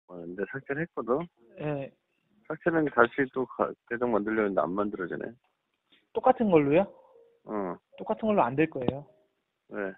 근데 삭제를 했거든. 예, 삭제는 다시 또 계정 만들려고 했는데 안 만들어지네. 똑같은 걸로요? 어, 똑같은 걸로 안 될 거예요. 왜?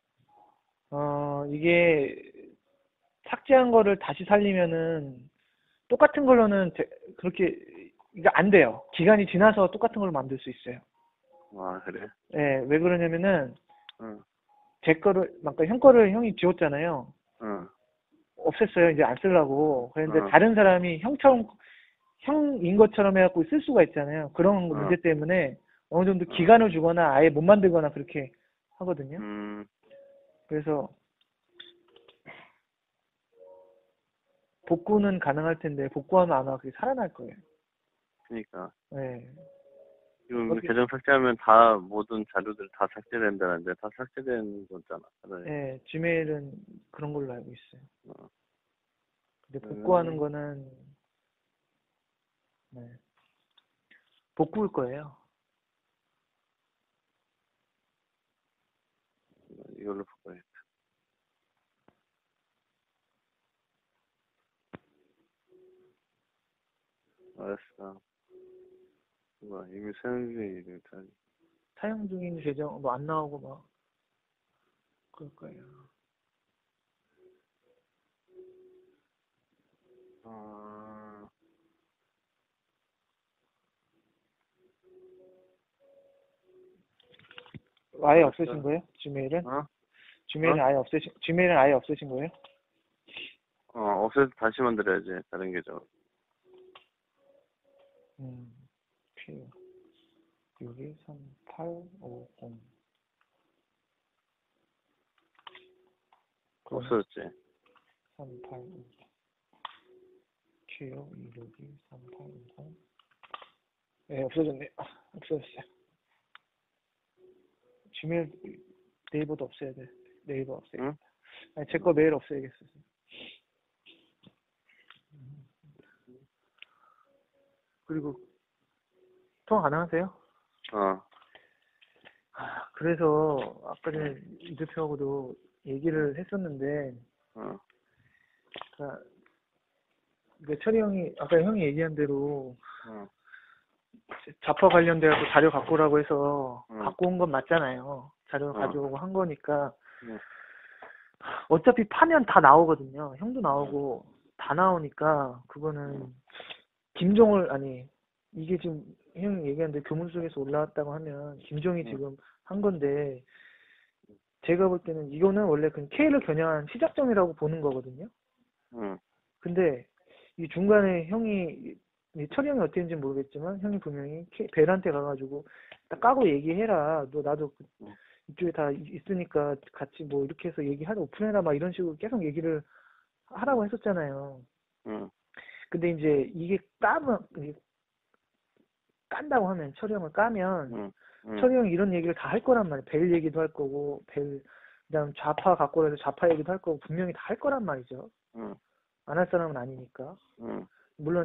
이게 삭제한 거를 다시 살리면은 똑같은 걸로는 그렇게 이게 안 돼요. 기간이 지나서 똑같은 걸로 만들 수 있어요. 아, 그래? 예, 왜 그러냐면은 응, 제 거를 아까 형 거를 형이 지웠잖아요. 응, 없앴어요. 이제 안 쓰려고. 그런데 응, 다른 사람이 형인 것처럼 해갖고 쓸 수가 있잖아요. 그런 응, 문제 때문에 어느 정도 응, 기간을 주거나 아예 못 만들거나 그렇게 하거든요. 음, 그래서 복구는 가능할 텐데 복구하면 아마 그게 살아날 거예요. 그니까. 네. 이거 어떻게, 계정 삭제하면 다 모든 자료들 다 삭제된다는데 다 삭제된 거잖아. 그래. 예, 지메일은 그런 걸로 알고 있어요. 어, 근데 복구하는 음, 거는 네, 복구일 거예요. 이걸로 바꿔야겠다. 알았어. 이미 사용 중에 일단. 사용 중인 계정 뭐 안 나오고 막 그럴 거예요. 어, 아예 없애신 알았어. 거예요? 지메일은? 어? 어? 지메일은 아예 없애신 거예요? 없애서 다시 만들어야지. 다른 계정. 음, P 623850 그러면 없어졌지. 385 Q 2623850 네, 없어졌네요. 없어졌어요. 지메일 네이버도 없애야 돼. 네이버 응? 없애야겠다. 아니, 제 거 메일 없애야겠어요. 그리고 통화 가능하세요? 어, 그래서 아까 전에 이 대표하고도 응, 얘기를 했었는데, 어, 그러니까 철이 형이 아까 형이 얘기한 대로 어, 자파 관련돼서 자료 갖고 오라고 해서 응, 갖고 온 건 맞잖아요. 자료 어, 가져오고 한 거니까 응, 어차피 파면 다 나오거든요. 형도 응, 나오고 다 나오니까 응, 그거는 아니 이게 지금 형이 얘기하는데 교문 속에서 올라왔다고 하면 김종이 응, 지금 한 건데 제가 볼 때는 이거는 원래 그 K를 겨냥한 시작점이라고 보는 거거든요. 응, 근데 이 중간에 철이 형이 어떻게 했는지 모르겠지만 형이 분명히 벨한테 가가지고 딱 까고 얘기해라. 나도 응, 이쪽에 다 있으니까 같이 뭐 이렇게 해서 얘기하자 오픈해라 막 이런 식으로 계속 얘기를 하라고 했었잖아요. 응, 근데 이제 이게 깐다고 하면 철이 형을 까면 응, 응, 철이 형이 이런 얘기를 다 할 거란 말이에요. 벨 얘기도 할 거고 그다음 좌파 갖고 와서 좌파 얘기도 할 거고 분명히 다 할 거란 말이죠. 응, 안 할 사람은 아니니까. 응, 물론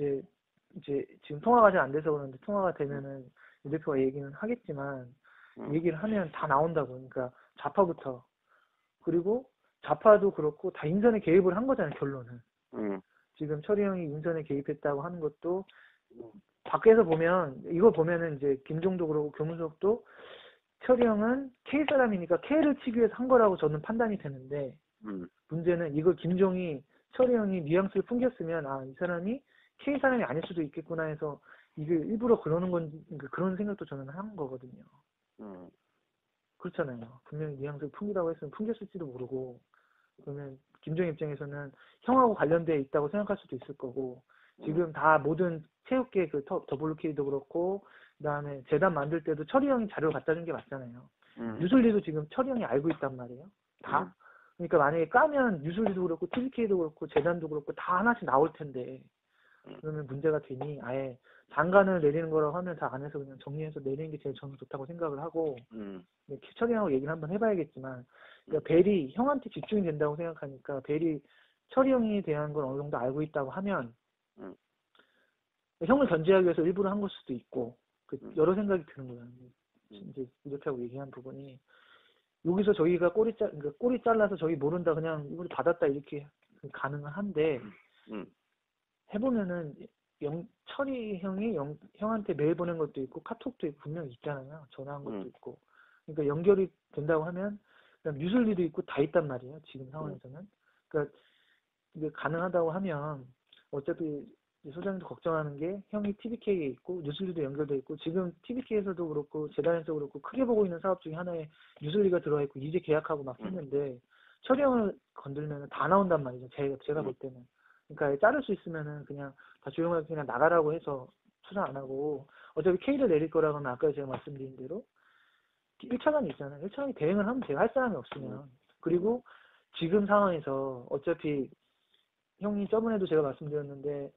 이제 지금 통화가 잘 안 돼서 그러는데 통화가 되면은 이 대표가 얘기는 하겠지만 응, 얘기를 하면 다 나온다고. 그러니까 좌파부터 그리고 좌파도 그렇고 다 인선에 개입을 한 거잖아요. 결론은. 응, 지금 철이 형이 인선에 개입했다고 하는 것도 밖에서 보면 이거 보면은 이제 김종도 그러고 교문석도 철이 형은 K 사람이니까 K를 치기 위해서 한 거라고 저는 판단이 되는데 응, 문제는 이걸 김종이 철이 형이 뉘앙스를 풍겼으면 이 사람이 K 사람이 아닐 수도 있겠구나 해서 이게 일부러 그러는 건지 그런 생각도 저는 한 거거든요. 응, 그렇잖아요. 분명히 뉘앙스를 풍기라고 했으면 풍겼을지도 모르고 그러면 김정 입장에서는 형하고 관련돼 있다고 생각할 수도 있을 거고 응, 지금 다 모든 체육계 더블루키도 그렇고 그다음에 재단 만들 때도 철이 형이 자료를 갖다 준 게 맞잖아요. 응, 유술리도 지금 철이 형이 알고 있단 말이에요. 응, 다. 그러니까 만약에 까면 유술리도 그렇고 TBK도 그렇고 재단도 그렇고 다 하나씩 나올 텐데 그러면 문제가 되니 아예 장관을 내리는 거라고 하면 다 안에서 그냥 정리해서 내리는 게 제일 저는 좋다고 생각을 하고 응, 철이하고 얘기를 한번 해봐야겠지만 응, 그러니까 벨이 형한테 집중이 된다고 생각하니까 벨이 철이 형에 대한 걸 어느 정도 알고 있다고 하면 응, 형을 견제하기 위해서 일부러 한 걸 수도 있고 응, 여러 생각이 드는 거예요. 응, 이제 이렇게 하고 얘기한 부분이 여기서 저희가 그러니까 꼬리 잘라서 저희 모른다 그냥 이걸 받았다 이렇게 가능은 한데 음, 해보면은 철이 형이 형한테 메일 보낸 것도 있고 카톡도 있고 분명히 있잖아요. 전화한 것도 있고. 그러니까 연결이 된다고 하면 그다음 뉴슬리도 있고 다 있단 말이에요. 지금 상황에서는. 그러니까 이게 가능하다고 하면 어차피 소장님도 걱정하는 게 형이 TBK에 있고 뉴슬리도 연결돼 있고 지금 TBK에서도 그렇고 재단에서 그렇고 크게 보고 있는 사업 중에 하나에 뉴슬리가 들어와 있고 이제 계약하고 막 했는데 철이 형을 건들면 다 나온단 말이죠. 제가 볼 때는. 그러니까 자를 수 있으면은 그냥 다 조용하게 그냥 나가라고 해서 투자 안 하고 어차피 K를 내릴 거라고 하면 아까 제가 말씀드린 대로 1차관이 있잖아요. 1차관이 대응을 하면 돼요. 할 사람이 없으면. 그리고 지금 상황에서 어차피 형이 저번에도 제가 말씀드렸는데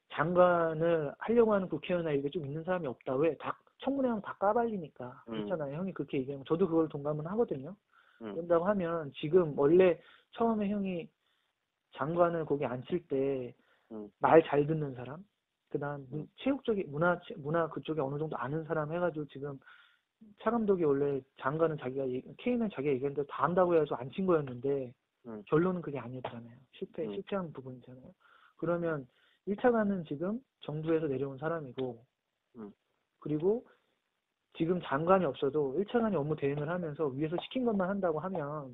장관을 하려고 하는 국회의원이나 이게 좀 있는 사람이 없다. 왜? 다 청문회 하면 다 까발리니까. 그렇잖아요. 형이 그렇게 얘기하면 저도 그걸 동감은 하거든요. 그런다고 하면 지금 원래 처음에 형이 장관을 거기 앉힐 때 말 잘 듣는 사람, 그다음 체육적인 문화 그쪽에 어느 정도 아는 사람 해가지고 지금 차 감독이 원래 장관은 K는 자기가 얘기한 대로 다 한다고 해서 앉힌 거였는데 결론은 그게 아니었잖아요. 실패한 부분이잖아요. 그러면 1차관은 지금 정부에서 내려온 사람이고 그리고 지금 장관이 없어도 1차관이 업무 대행을 하면서 위에서 시킨 것만 한다고 하면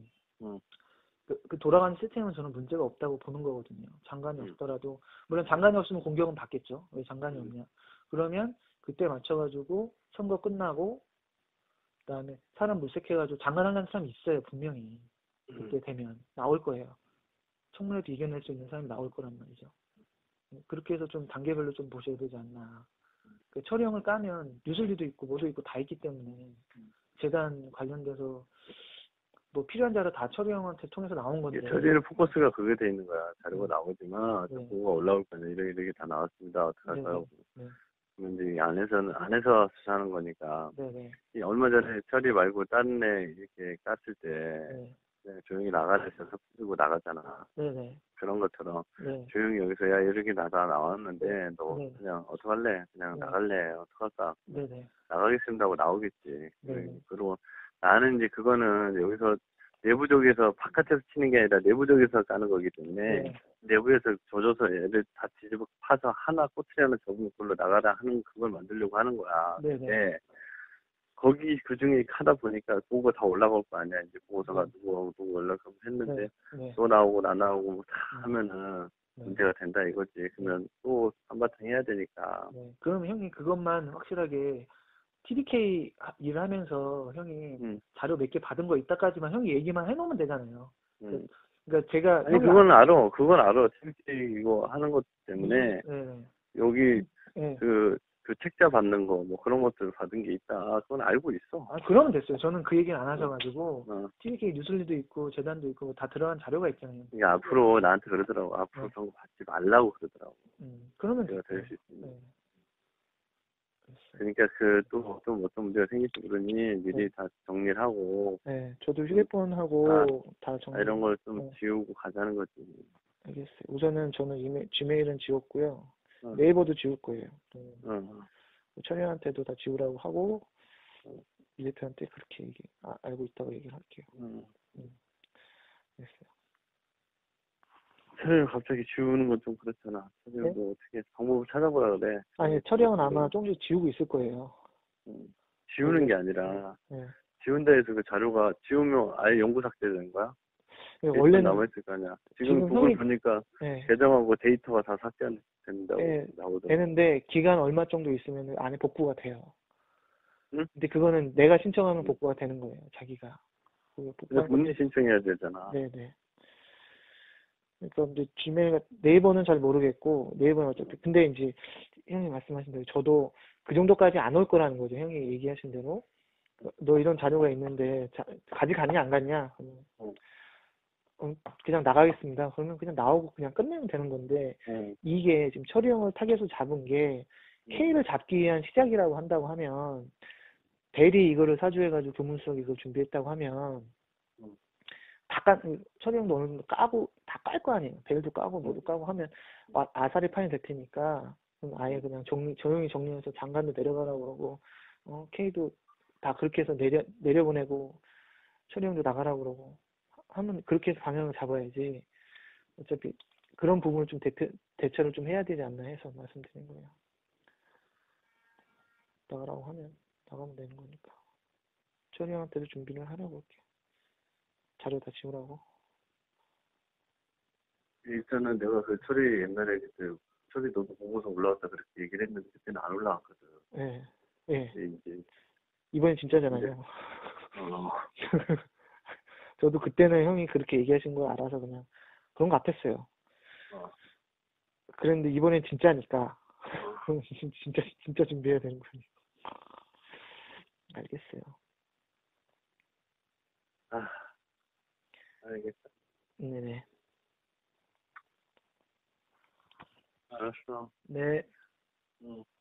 그 돌아가는 시스템은 저는 문제가 없다고 보는 거거든요. 장관이 없더라도 물론 장관이 없으면 공격은 받겠죠. 왜 장관이 없냐. 그러면 그때 맞춰가지고 선거 끝나고 그다음에 사람 물색해가지고 장관 하려는 사람이 있어요. 분명히 그때 되면 나올 거예요. 청문회도 이겨낼 수 있는 사람이 나올 거란 말이죠. 그렇게 해서 좀 단계별로 좀 보셔야 되지 않나. 그 처리형을 까면 뉴슬리도 있고 뭐도 있고 다 있기 때문에 재단 관련돼서 뭐 필요한 자료 다 처리형한테 통해서 나온 건데. 처리는 포커스가 그게 돼 있는 거야. 자료가 나오지만 보고가 올라올 거냐 이렇게 다 나왔습니다. 어떻게 할까요? 그러면 이제 안에서 수사하는 거니까. 얼마 전에 처리 말고 다른 애 이렇게 깠을 때 그냥 조용히 나가래서 섭취고 나가잖아. 그런 것처럼 조용히 여기서 야 이렇게 나왔는데 너 그냥 어떡할래? 그냥 나갈래? 어떡할까? 나가겠습니다 하고 나오겠지. 그리고 나는 이제 그거는 여기서 내부적에서 바깥에서 치는 게 아니라 내부적에서 까는 거기 때문에 내부에서 조져서 애들 다 뒤집어 파서 하나 꼬투리하나 접으면 그걸로 나가라 하는 그걸 만들려고 하는 거야. 근데 거기 그 중에 하다 보니까 그거 다 올라갈 거 아니야. 이제 보고서가 누구 연락하고 했는데 또 나오고 안 나오고 다 하면은 문제가 된다 이거지. 그러면 또 한바탕 해야 되니까. 그럼 형이 그것만 확실하게 TDK 일을 하면서 형이 자료 몇 개 받은 거 있다까지만 형이 얘기만 해놓으면 되잖아요. 그러니까 제가 아니 그건 알아. TDK 이거 하는 것 때문에 여기 그 책자 받는 거 뭐 그런 것들 받은 게 있다. 그건 알고 있어. 그러면 됐어요. 저는 그 얘기는 안 하셔가지고 TDK 뉴슬리도 있고 재단도 있고 다 들어간 자료가 있잖아요. 그러니까 앞으로 나한테 그러더라고. 앞으로 그런 거 받지 말라고 그러더라고. 그러면 내가 될 수 있으면. 그러니까 또 어떤 문제가 생길지 모르니 미리 다 정리를 하고. 저도 휴대폰하고 다 정리. 이런 걸 좀 지우고 가자는 거지. 알겠어요. 우선은 저는 지메일은 지웠고요. 네이버도 지울 거예요. 철현한테도 다 지우라고 하고 이 대표한테 그렇게 알고 있다고 얘기를 할게요. 알겠어요. 철현 갑자기 지우는 건 좀 그렇잖아. 철현 뭐 어떻게 방법을 찾아보라 그래. 아니 철현은 아마 조금씩 지우고 있을 거예요. 지우는 게 아니라 지운다 해서 그 자료가 지우면 아예 영구 삭제되는 거야? 원래는 남아있을 거 아니야. 지금 그걸 보니까 계정하고 데이터가 다 삭제된다고 나오더라고. 되는데 기간 얼마 정도 있으면 안에 복구가 돼요. 근데 그거는 내가 신청하면 복구가 되는 거예요. 자기가. 근데 본인이 신청해야 되잖아. 그러니까 이제 지메일 네이버는 잘 모르겠고 네이버는 어차피 근데 이제 형이 말씀하신 대로 저도 그 정도까지 안 올 거라는 거죠. 형이 얘기하신 대로 너 이런 자료가 있는데 가져갔냐 안 갔냐 그냥 나가겠습니다. 그러면 그냥 나오고 그냥 끝내면 되는 건데 이게 지금 처리형을 타겟으로 잡은 게 K를 잡기 위한 시작이라고 한다고 하면 벨이 이거를 사주해가지고 교문수석 이걸 준비했다고 하면 처리형도 어느 정도 까고 다 깔 거 아니에요. 벨도 까고 뭐도 까고 하면 아사리 판이 될 테니까 그럼 아예 그냥 조용히 정리해서 장관도 내려가라고 그러고 K도 다 그렇게 해서 내려보내고 처리형도 나가라고 그러고 하면 그렇게 해서 방향을 잡아야지. 어차피 그런 부분을 좀 대처를 좀 해야 되지 않나 해서 말씀드린 거예요. 나가라고 하면 나가면 되는 거니까. 철이 형한테도 준비를 하라고 할게. 자료 다 지우라고. 일단은 내가 그 철이 옛날에 그때 철이 너도 보고서 올라왔다 그렇게 얘기를 했는데 그때는 안 올라왔거든. 예. 예. 근데 이제 이번엔 진짜잖아요. 어, 저도 그때는 형이 그렇게 얘기하신 걸 알아서 그냥 그런 거 같았어요. 어, 그랬는데 이번엔 진짜니까 진짜 준비해야 되는 거니까. 알겠어요. 아, 알겠어. 네네. 알았어. 네. 응.